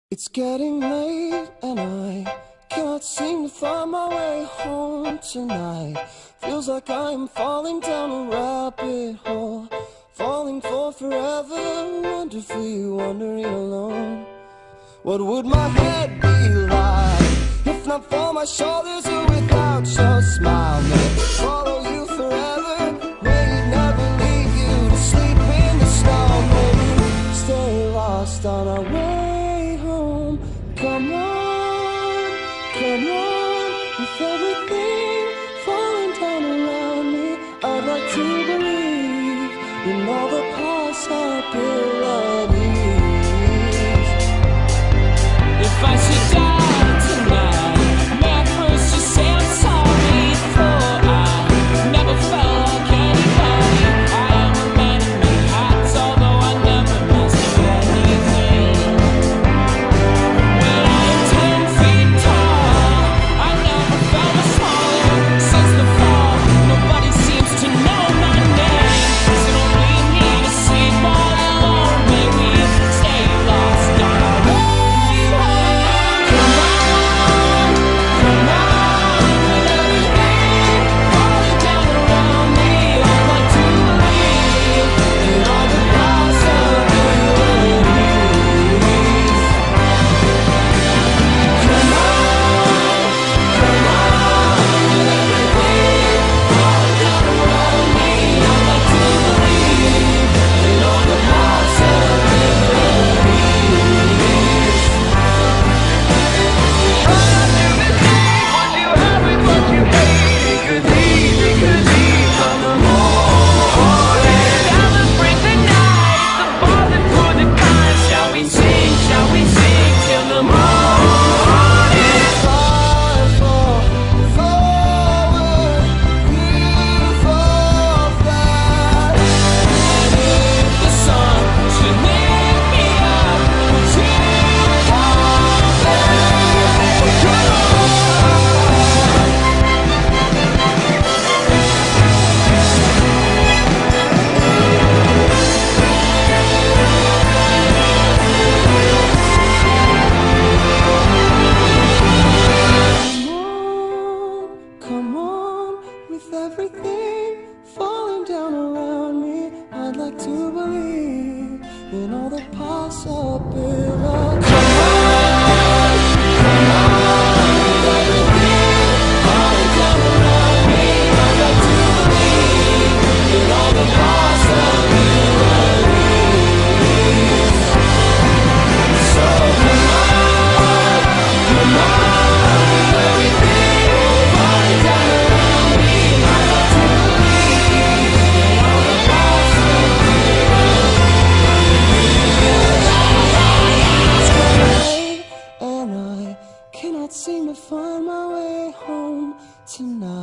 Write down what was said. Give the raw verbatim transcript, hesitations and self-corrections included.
It's getting late and I cannot seem to find my way home tonight. Feels like I am falling down a rabbit hole, falling for forever, wonderfully wandering alone. What would my head be like if not for my shoulders or without your smile? May it follow you forever, may it never leave you to sleep in the snow. May we stay lost on our way home. Come on, come on, with everything falling down around me, I'd like to believe in all the possibilities. If I should die tonight, may I first just say I'm sorry, for I never felt like anybody. I am a man of many hats, although I never mastered anything. When I am ten feet tall, I never felt a smaller. Since the fall, nobody seems to know my name. So don't leave me to sleep all alone. May we stay lost on our way. Everything falling down around me, I'd like to believe in all the possibilities. Come on, come on, everything falling down around me, I'd like to believe in all the possibilities. So come on, come on, everything falling down around me. Cannot seem to find my way home tonight.